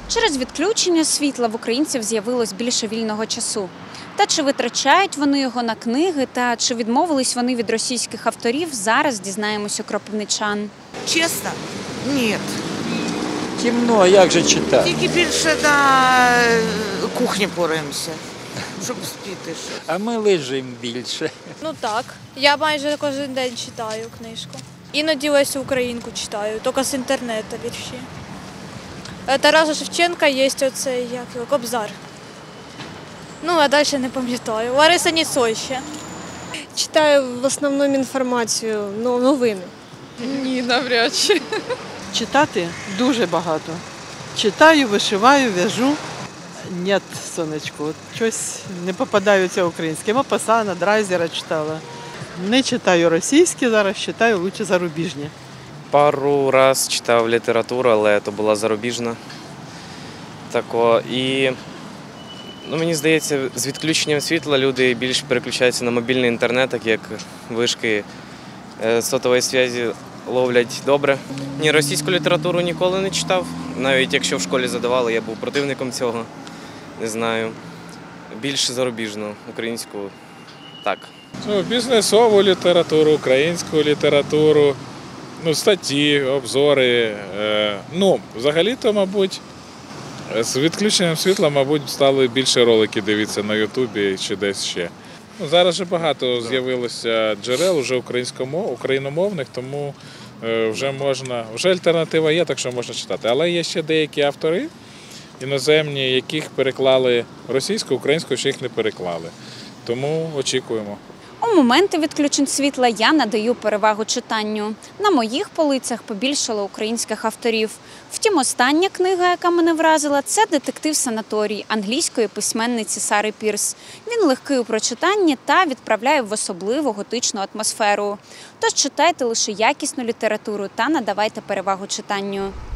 Через відключення світла в українців з'явилось більше вільного часу. Та чи витрачають вони його на книги, та чи відмовились вони від російських авторів, зараз дізнаємось у кропивничан. Чесно? Ні. Темно, а як же читати? Тільки більше на кухні пораємося, щоб спіти. А ми лежимо більше. Ну так. Я майже кожен день читаю книжку. Іноді Лесю Українку читаю, тільки з інтернету вірші. Тараса Шевченка є оцей, як його, Кобзар. Ну, а далі не пам'ятаю. Лариса Ніцой ще. Читаю в основному інформацію, новини. Ні, навряд чи. Читати дуже багато. Читаю, вишиваю, в'яжу. Ні, сонечко, от щось не попадаються українське. Мопасана, Драйзера читала. Не читаю російські зараз, читаю лучше зарубіжні. Пару раз читав літературу, але то була зарубіжна. І мені здається, з відключенням світла люди більше переключаються на мобільний інтернет, так як вишки сотової зв'язку ловлять добре. Ні, російську літературу ніколи не читав. Навіть якщо в школі задавали, я був противником цього. Не знаю. Більше зарубіжну, українську так. Бізнесову літературу, українську літературу, статті, обзори. Взагалі-то, мабуть, з відключенням світла, мабуть, стали більше ролики дивитися на Ютубі чи десь ще. Зараз же багато з'явилося джерел уже україномовних, тому вже альтернатива є, так що можна читати. Але є ще деякі автори іноземні, яких переклали російську, українську, ще їх не переклали. Тому очікуємо. У моменти відключень світла я надаю перевагу читанню. На моїх полицях побільшало українських авторів. Втім, остання книга, яка мене вразила, це «Детектив Санаторій» англійської письменниці Сари Пірс. Він легкий у прочитанні та відправляє в особливу готичну атмосферу. Тож читайте лише якісну літературу та надавайте перевагу читанню.